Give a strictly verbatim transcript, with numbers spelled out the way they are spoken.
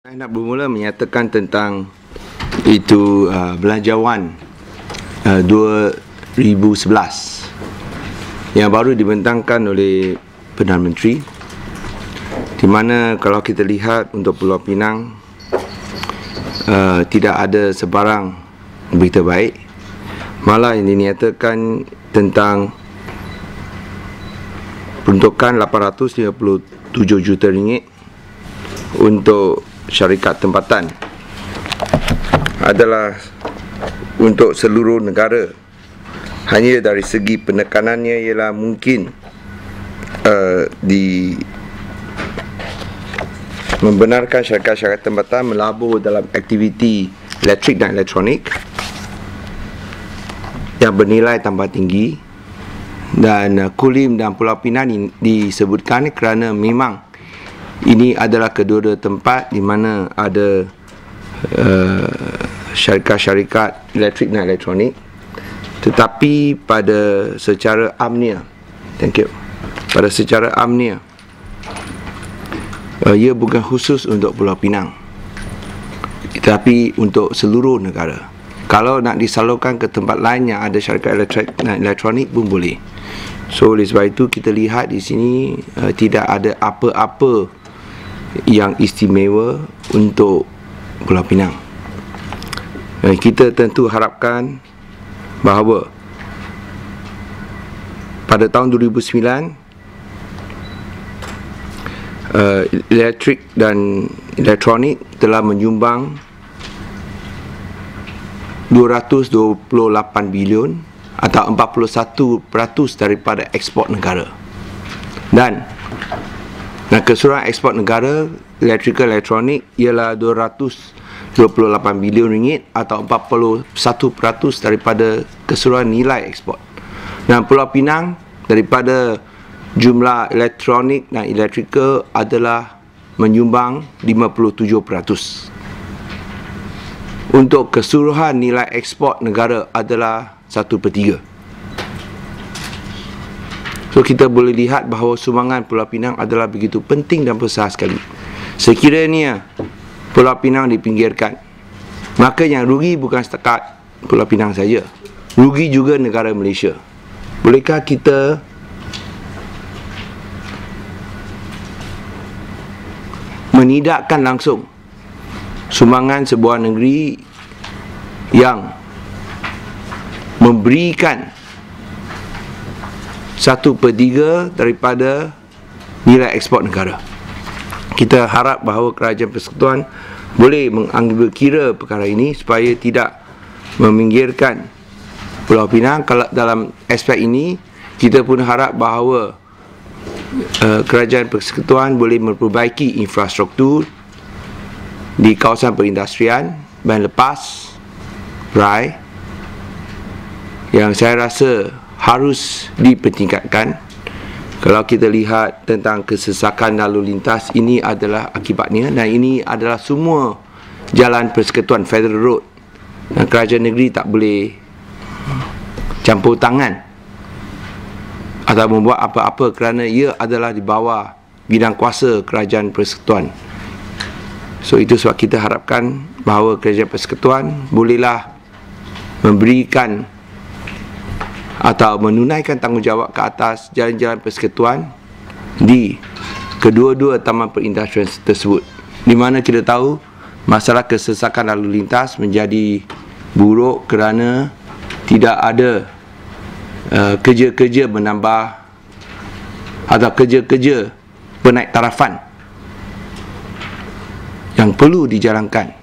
Saya nak bermula menyatakan tentang itu uh, Belanjawan uh, dua ribu sebelas yang baru dibentangkan oleh Perdana Menteri, di mana kalau kita lihat untuk Pulau Pinang uh, tidak ada sebarang berita baik, malah yang dinyatakan tentang peruntukan lapan ratus lima puluh tujuh juta ringgit untuk syarikat tempatan adalah untuk seluruh negara. Hanya dari segi penekanannya ialah mungkin uh, di membenarkan syarikat-syarikat tempatan melabur dalam aktiviti elektrik dan elektronik yang bernilai tambah tinggi, dan uh, Kulim dan Pulau Pinang disebutkan kerana memang ini adalah kedua-dua tempat di mana ada uh, syarikat-syarikat elektrik dan elektronik, tetapi pada secara amnia, thank you, pada secara amnia, uh, ia bukan khusus untuk Pulau Pinang, tetapi untuk seluruh negara. Kalau nak disalurkan ke tempat lain yang ada syarikat elektrik dan elektronik pun boleh. So oleh sebab itu kita lihat di sini uh, tidak ada apa-apa yang istimewa untuk Pulau Pinang. Dan kita tentu harapkan bahawa pada tahun dua ribu sembilan uh, elektrik dan elektronik telah menyumbang dua ratus dua puluh lapan bilion atau empat puluh satu peratus daripada ekspor negara. Dan Dan keseluruhan ekspor negara elektrikal elektronik ialah dua ratus dua puluh lapan bilion ringgit atau empat puluh satu peratus daripada keseluruhan nilai ekspor. Dan Pulau Pinang daripada jumlah elektronik dan elektrikal adalah menyumbang lima puluh tujuh peratus. Untuk keseluruhan nilai ekspor negara adalah satu per tiga. So kita boleh lihat bahawa sumbangan Pulau Pinang adalah begitu penting dan besar sekali. Sekiranya Pulau Pinang dipinggirkan, maka yang rugi bukan setakat Pulau Pinang saja, rugi juga negara Malaysia. Bolehkah kita menidakkan langsung sumbangan sebuah negeri yang memberikan satu per tiga daripada nilai ekspor negara? Kita harap bahawa Kerajaan Persekutuan boleh mengambil kira perkara ini supaya tidak meminggirkan Pulau Pinang. Kalau dalam aspek ini, kita pun harap bahawa uh, Kerajaan Persekutuan boleh memperbaiki infrastruktur di kawasan perindustrian dan lepas rai yang saya rasa harus dipertingkatkan. Kalau kita lihat tentang kesesakan lalu lintas, ini adalah akibatnya, dan ini adalah semua jalan persekutuan Federal Road, dan kerajaan negeri tak boleh campur tangan atau membuat apa-apa kerana ia adalah di bawah bidang kuasa kerajaan persekutuan. So itu sebab kita harapkan bahawa kerajaan persekutuan bolehlah memberikan atau menunaikan tanggungjawab ke atas jalan-jalan persekutuan di kedua-dua taman perindustrian tersebut, di mana kita tahu masalah kesesakan lalu lintas menjadi buruk kerana tidak ada uh, kerja-kerja menambah atau kerja-kerja penaik tarafan yang perlu dijalankan